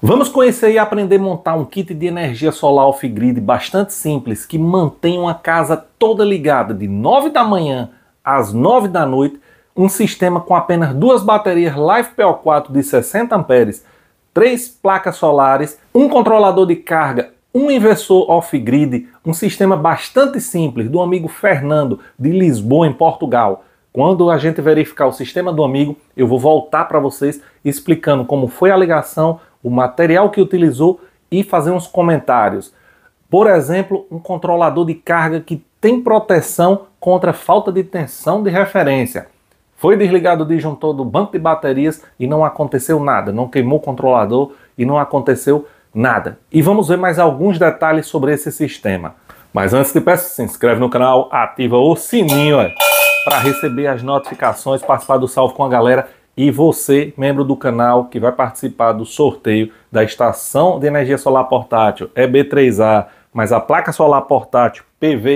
Vamos conhecer e aprender a montar um kit de energia solar off-grid bastante simples, que mantém uma casa toda ligada de 9 da manhã às 9 da noite, um sistema com apenas 2 baterias LiFePO4 de 60 amperes, 3 placas solares, um controlador de carga, um inversor off-grid, um sistema bastante simples do amigo Fernando de Lisboa, em Portugal. Quando a gente verificar o sistema do amigo, eu vou voltar para vocês explicando como foi a ligação, o material que utilizou e fazer uns comentários. Por exemplo, um controlador de carga que tem proteção contra falta de tensão de referência. Foi desligado o disjuntor do banco de baterias e não aconteceu nada, não queimou o controlador e não aconteceu nada. E vamos ver mais alguns detalhes sobre esse sistema. Mas antes de peço, se inscreve no canal, ativa o sininho para receber as notificações, participar do salve com a galera. E você, membro do canal, que vai participar do sorteio da estação de energia solar portátil EB3A, mas a placa solar portátil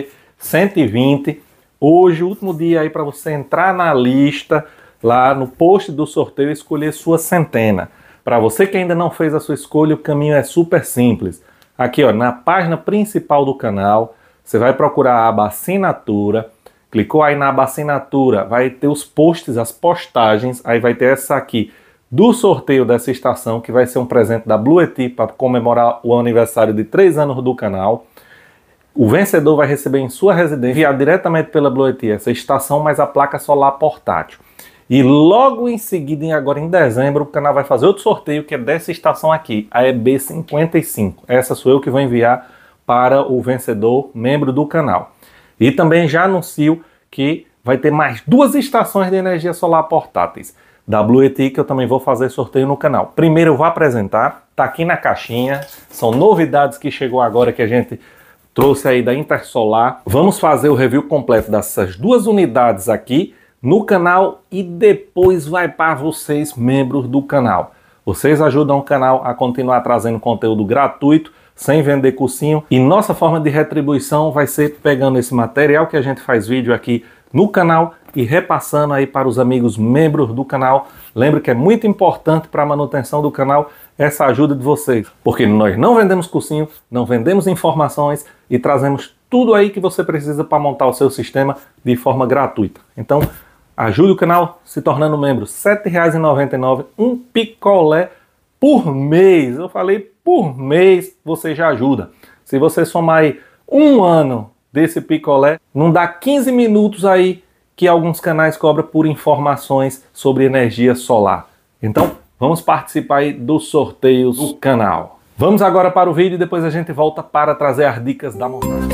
PV120. Hoje, o último dia aí para você entrar na lista, lá no post do sorteio, escolher sua centena. Para você que ainda não fez a sua escolha, o caminho é super simples. Aqui, ó, na página principal do canal, você vai procurar a aba Assinatura. Clicou aí na aba Assinatura, vai ter os posts, as postagens, aí vai ter essa aqui do sorteio dessa estação, que vai ser um presente da Bluetooth para comemorar o aniversário de 3 anos do canal. O vencedor vai receber em sua residência, enviado diretamente pela Bluetooth, essa estação, mais a placa solar portátil. E logo em seguida, agora em dezembro, o canal vai fazer outro sorteio, que é dessa estação aqui, a EB55. Essa sou eu que vou enviar para o vencedor, membro do canal. E também já anuncio que vai ter mais 2 estações de energia solar portáteis da Bluetooth, que eu também vou fazer sorteio no canal. Primeiro eu vou apresentar, tá aqui na caixinha, são novidades que chegou agora que a gente trouxe aí da Intersolar. Vamos fazer o review completo dessas 2 unidades aqui no canal e depois vai para vocês, membros do canal. Vocês ajudam o canal a continuar trazendo conteúdo gratuito, sem vender cursinho, e nossa forma de retribuição vai ser pegando esse material que a gente faz vídeo aqui no canal e repassando aí para os amigos membros do canal. Lembre que é muito importante para a manutenção do canal essa ajuda de vocês, porque nós não vendemos cursinho, não vendemos informações e trazemos tudo aí que você precisa para montar o seu sistema de forma gratuita. Então, ajude o canal se tornando membro. R$ 7,99, um picolé por mês. Eu falei por mês, você já ajuda. Se você somar aí 1 ano desse picolé, não dá 15 minutos aí que alguns canais cobram por informações sobre energia solar. Então, vamos participar aí dos sorteios do canal. Vamos agora para o vídeo e depois a gente volta para trazer as dicas da montagem.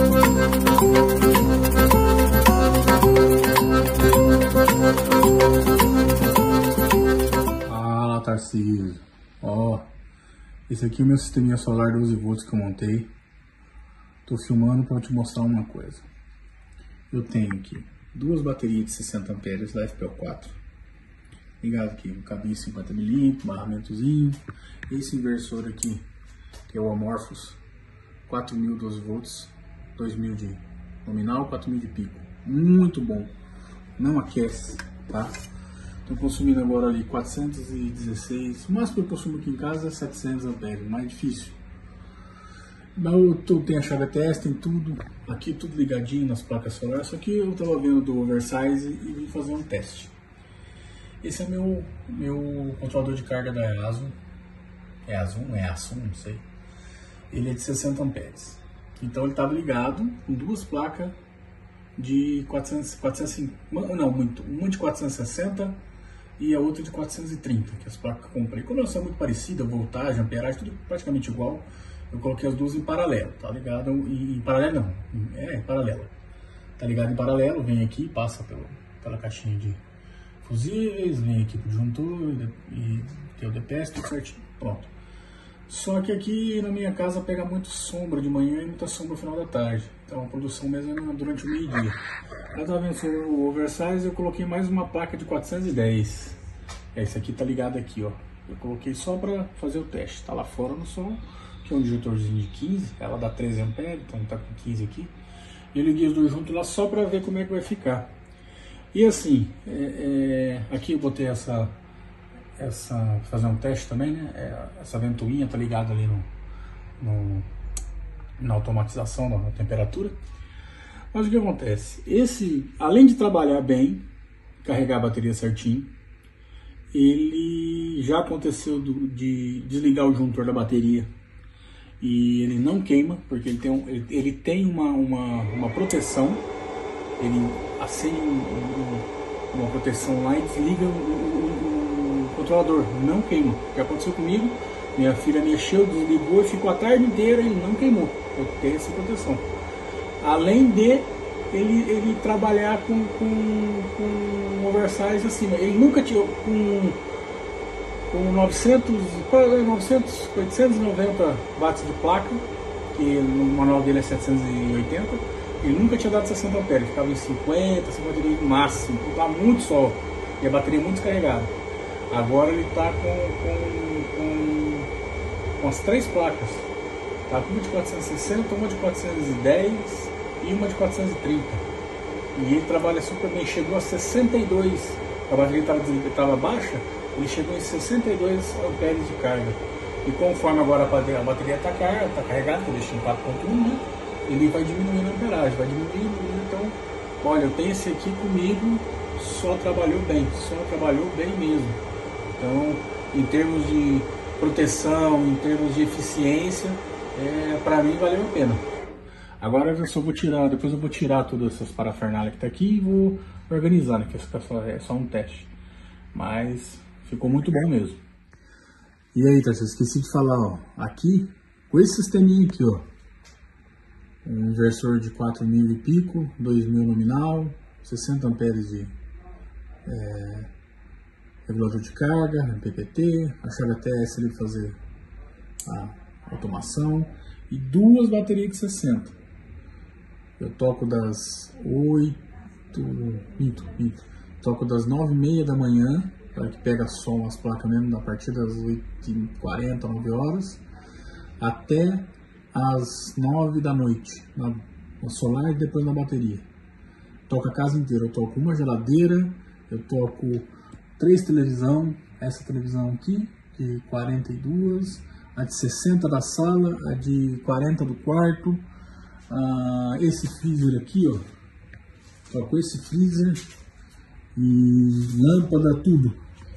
Fala, Tarcísio. Ó, esse aqui é o meu sisteminha solar 12 volts que eu montei. Tô filmando para te mostrar uma coisa. Eu tenho aqui 2 baterias de 60 amperes LiFePO4 ligado aqui, um cabinho 50mm, barramentozinho. Esse inversor aqui, que é o Amorphous, 4000 12 volts, 2000 de nominal, 4000 de pico. Muito bom, não aquece, tá? Estou consumindo agora ali 416, o máximo que eu consumo aqui em casa é 700 amperes, mais difícil. Mas tem a chave teste, tem tudo, aqui tudo ligadinho nas placas solares, só que eu estava vendo do Oversize e vim fazer um teste. Esse é meu controlador de carga da EASUN, não sei. Ele é de 60 amperes, então ele estava ligado com 2 placas de 450, uma de 460 e a outra de 430, que as placas que eu comprei. Como elas são muito parecidas, voltagem, amperagem, tudo praticamente igual, eu coloquei as 2 em paralelo, tá ligado? Em paralelo não, paralela. Tá ligado em paralelo, vem aqui, passa pela caixinha de fusíveis, vem aqui pro disjuntor e tem o DPS, tudo certinho, pronto. Só que aqui na minha casa pega muito sombra de manhã e muita sombra no final da tarde. Então a produção mesmo é durante o meio-dia. Eu estava vendo o Oversize, eu coloquei mais uma placa de 410. Esse aqui tá ligado aqui, ó. Eu coloquei só para fazer o teste. Tá lá fora no sol, que é um disjuntorzinho de 15. Ela dá 13 amperes, então tá com 15 aqui. E eu liguei os dois juntos lá só para ver como é que vai ficar. E assim, aqui eu botei fazer um teste também, né? Essa ventoinha tá ligada ali na automatização da temperatura. Mas o que acontece? Além de trabalhar bem, carregar a bateria certinho, ele já aconteceu de desligar o juntor da bateria e ele não queima, porque ele tem uma proteção, ele acende uma proteção lá e desliga o controlador, não queima. O que aconteceu comigo? Minha filha mexeu, desligou e ficou a tarde inteira e não queimou, eu tenho essa proteção. Além de ele trabalhar com oversize acima. Ele nunca tinha com 890 watts de placa, que no manual dele é 780. Ele nunca tinha dado 60 amperes, ficava em 50, 52 no máximo, estava muito sol e a bateria muito descarregada. Agora ele está com as 3 placas, tá com uma de 460, uma de 410 e uma de 430, e ele trabalha super bem. Chegou a 62, a bateria estava baixa, ele chegou em 62 amperes de carga, e conforme agora a bateria está carregada, que eu deixei em 4.1, né, ele vai diminuindo a amperagem, então, olha, eu tenho esse aqui comigo, só trabalhou bem mesmo. Então, em termos de proteção, em termos de eficiência, para mim valeu a pena. Agora eu só vou tirar, depois eu vou tirar todas essas parafernálias que tá aqui e vou organizar, né, que é só um teste. Mas ficou muito bom mesmo. E aí, tá, esqueci de falar, ó, aqui, com esse sisteminha aqui, ó, um inversor de 4.000 e pico, 2.000 nominal, 60 amperes de regulador de carga, MPPT, a chave ATS ali para fazer a automação, e 2 baterias de 60. Eu toco das 9h30 da manhã, para que pega som as placas mesmo, a partir das 8h40, 9 horas, até as 9 da noite, na solar e depois na bateria. Toco a casa inteira, eu toco uma geladeira, eu toco 3 televisão, essa televisão aqui, de 42, a de 60 da sala, a de 40 do quarto, esse freezer aqui, ó, toco esse freezer, e lâmpada, tudo.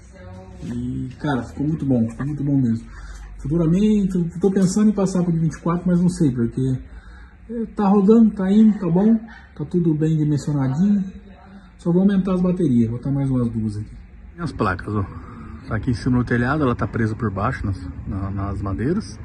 E cara, ficou muito bom mesmo. Futuramente, eu tô pensando em passar para o 24, mas não sei, porque tá rodando, tá indo, tá bom, tá tudo bem dimensionadinho. Só vou aumentar as baterias, vou botar mais umas 2 aqui. E as placas, ó, tá aqui em cima do telhado, ela tá presa por baixo nas madeiras.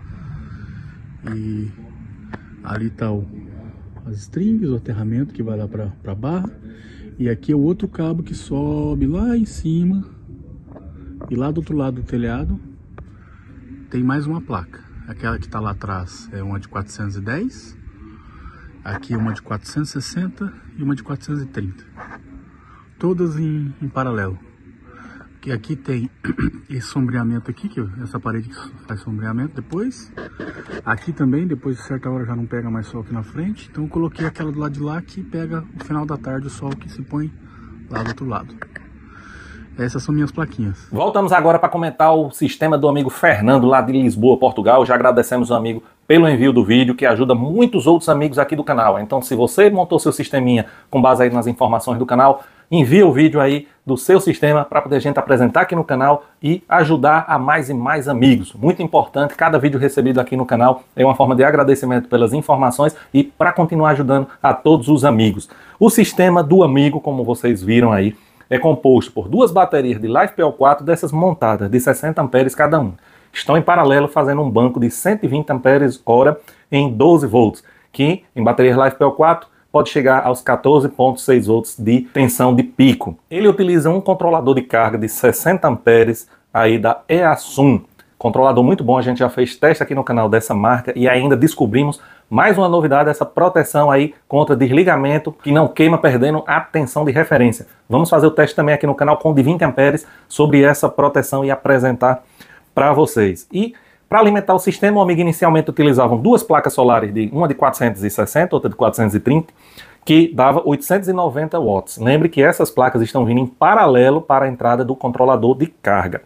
E ali tá as strings, o aterramento que vai lá pra barra. E aqui é o outro cabo que sobe lá em cima. E lá do outro lado do telhado tem mais uma placa. Aquela que tá lá atrás é uma de 410. Aqui é uma de 460 e uma de 430. Todas em paralelo. Que aqui tem esse sombreamento aqui, que essa parede que faz sombreamento depois. Aqui também, depois de certa hora já não pega mais sol aqui na frente. Então eu coloquei aquela do lado de lá que pega no final da tarde o sol que se põe lá do outro lado. Essas são minhas plaquinhas. Voltamos agora para comentar o sistema do amigo Fernando, lá de Lisboa, Portugal. Já agradecemos ao amigo pelo envio do vídeo, que ajuda muitos outros amigos aqui do canal. Então, se você montou seu sisteminha com base aí nas informações do canal, envia o vídeo aí do seu sistema para poder a gente apresentar aqui no canal e ajudar a mais e mais amigos. Muito importante, cada vídeo recebido aqui no canal é uma forma de agradecimento pelas informações e para continuar ajudando a todos os amigos. O sistema do amigo, como vocês viram aí, é composto por 2 baterias de LiFePO4, dessas montadas de 60 amperes cada uma. Estão em paralelo fazendo um banco de 120 amperes hora em 12 volts, que em baterias LiFePO4 pode chegar aos 14,6 volts de tensão de pico. Ele utiliza um controlador de carga de 60 amperes aí da Easum. Controlador muito bom, a gente já fez teste aqui no canal dessa marca e ainda descobrimos mais uma novidade, essa proteção aí contra desligamento que não queima perdendo a tensão de referência. Vamos fazer o teste também aqui no canal com de 20 amperes sobre essa proteção e apresentar para vocês. E para alimentar o sistema, o amigo inicialmente utilizavam 2 placas solares, uma de 460, outra de 430, que dava 890 watts. Lembre que essas placas estão vindo em paralelo para a entrada do controlador de carga.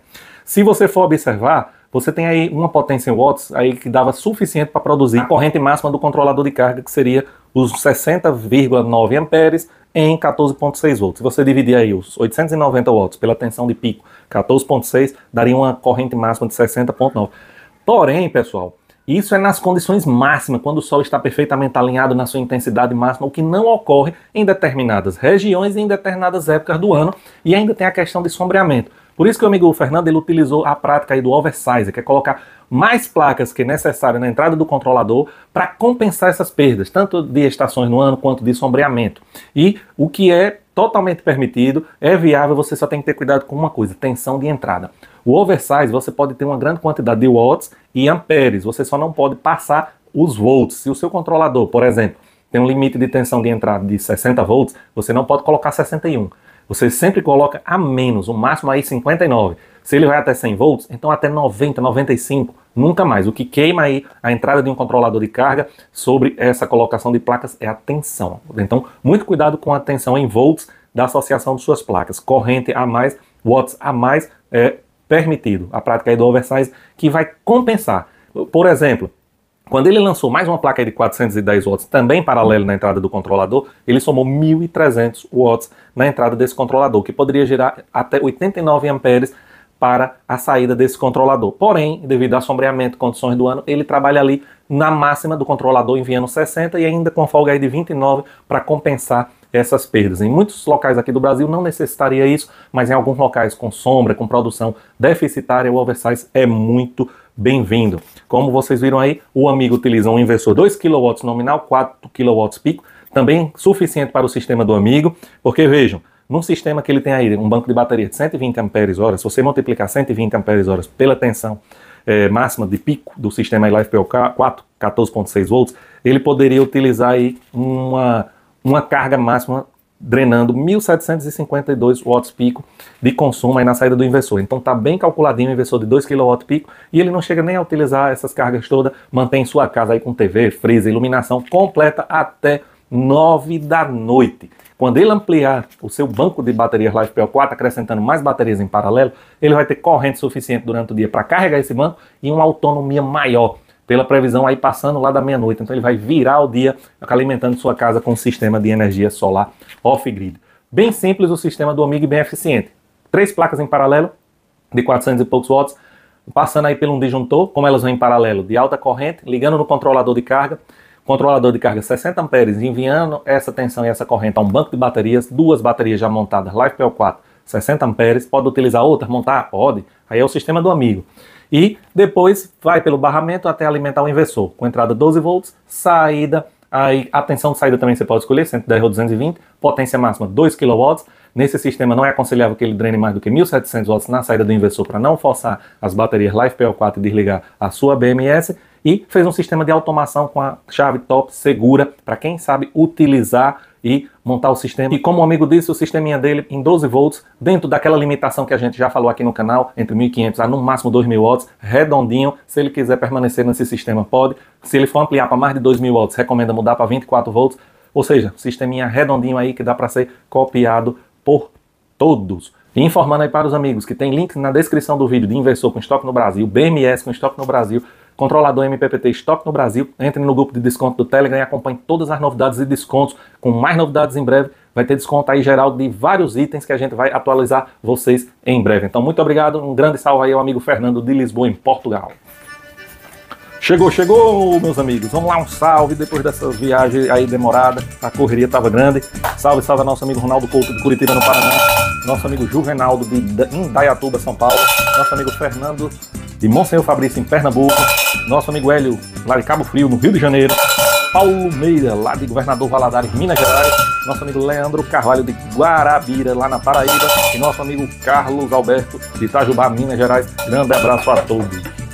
Se você for observar, você tem aí uma potência em watts aí que dava suficiente para produzir a corrente máxima do controlador de carga, que seria os 60,9 amperes em 14,6 volts. Se você dividir aí os 890 watts pela tensão de pico 14,6, daria uma corrente máxima de 60,9. Porém, pessoal, isso é nas condições máximas, quando o sol está perfeitamente alinhado na sua intensidade máxima, o que não ocorre em determinadas regiões e em determinadas épocas do ano, e ainda tem a questão de sombreamento. Por isso que o amigo Fernando ele utilizou a prática aí do oversize, que é colocar mais placas que é necessário na entrada do controlador para compensar essas perdas, tanto de estações no ano quanto de sombreamento. E o que é totalmente permitido, é viável, você só tem que ter cuidado com uma coisa, tensão de entrada. O oversize você pode ter uma grande quantidade de watts e amperes, você só não pode passar os volts. Se o seu controlador, por exemplo, tem um limite de tensão de entrada de 60 volts, você não pode colocar 61. Você sempre coloca a menos, o máximo aí 59. Se ele vai até 100 volts, então até 90, 95, nunca mais. O que queima aí a entrada de um controlador de carga sobre essa colocação de placas é a tensão. Então, muito cuidado com a tensão em volts da associação de suas placas. Corrente a mais, watts a mais é permitido. A prática aí do oversize que vai compensar. Por exemplo, quando ele lançou mais uma placa aí de 410 watts, também paralelo na entrada do controlador, ele somou 1.300 watts na entrada desse controlador, que poderia gerar até 89 amperes para a saída desse controlador. Porém, devido a sombreamento e condições do ano, ele trabalha ali na máxima do controlador, enviando 60 e ainda com folga aí de 29 para compensar essas perdas. Em muitos locais aqui do Brasil não necessitaria isso, mas em alguns locais com sombra, com produção deficitária, o oversize é muito bem-vindo. Como vocês viram aí, o amigo utiliza um inversor 2 kW nominal, 4 kW pico, também suficiente para o sistema do amigo, porque vejam, num sistema que ele tem aí, um banco de bateria de 120 Ah, se você multiplicar 120 Ah pela tensão máxima de pico do sistema LiFePO4, 14,6 volts, ele poderia utilizar aí uma carga máxima drenando 1.752 watts pico de consumo aí na saída do inversor. Então tá bem calculadinho o inversor de 2 kW pico e ele não chega nem a utilizar essas cargas todas, mantém sua casa aí com TV, freezer, iluminação completa até 9 da noite. Quando ele ampliar o seu banco de baterias LiFePO4, acrescentando mais baterias em paralelo, ele vai ter corrente suficiente durante o dia para carregar esse banco e uma autonomia maior, pela previsão aí passando lá da meia-noite. Então ele vai virar o dia alimentando sua casa com um sistema de energia solar off-grid. Bem simples o sistema do amigo e bem eficiente. 3 placas em paralelo de 400 e poucos watts, passando aí pelo um disjuntor, como elas vão em paralelo, de alta corrente, ligando no controlador de carga. Controlador de carga 60 amperes, enviando essa tensão e essa corrente a um banco de baterias, 2 baterias já montadas, LiFePO4, 60 amperes, pode utilizar outra, montar? Pode, aí é o sistema do amigo. E depois vai pelo barramento até alimentar o inversor, com entrada 12 volts, saída, aí a tensão de saída também você pode escolher, 110 ou 220, potência máxima 2 kW. Nesse sistema não é aconselhável que ele drene mais do que 1.700 watts na saída do inversor para não forçar as baterias LiFePO4 e desligar a sua BMS. E fez um sistema de automação com a chave top segura para quem sabe utilizar e montar o sistema. E como o amigo disse, o sisteminha dele em 12 volts, dentro daquela limitação que a gente já falou aqui no canal, entre 1.500 a no máximo 2.000 watts, redondinho. Se ele quiser permanecer nesse sistema, pode. Se ele for ampliar para mais de 2.000 watts, recomenda mudar para 24 volts. Ou seja, sisteminha redondinho aí que dá para ser copiado por todos. E informando aí para os amigos que tem links na descrição do vídeo de inversor com estoque no Brasil, BMS com estoque no Brasil, controlador MPPT estoque no Brasil. Entre no grupo de desconto do Telegram e acompanhe todas as novidades e descontos, com mais novidades em breve. Vai ter desconto aí geral de vários itens que a gente vai atualizar vocês em breve. Então muito obrigado, um grande salve aí ao amigo Fernando de Lisboa, em Portugal. Chegou, meus amigos. Vamos lá, um salve depois dessa viagem aí demorada. A correria estava grande. Salve, salve ao nosso amigo Ronaldo Couto de Curitiba, no Paraná. Nosso amigo Juvenaldo de Indaiatuba, São Paulo. Nosso amigo Fernando de Monsenhor Fabrício, em Pernambuco. Nosso amigo Hélio, lá de Cabo Frio, no Rio de Janeiro. Paulo Meira, lá de Governador Valadares, Minas Gerais. Nosso amigo Leandro Carvalho, de Guarabira, lá na Paraíba. E nosso amigo Carlos Alberto, de Itajubá, Minas Gerais. Grande abraço a todos.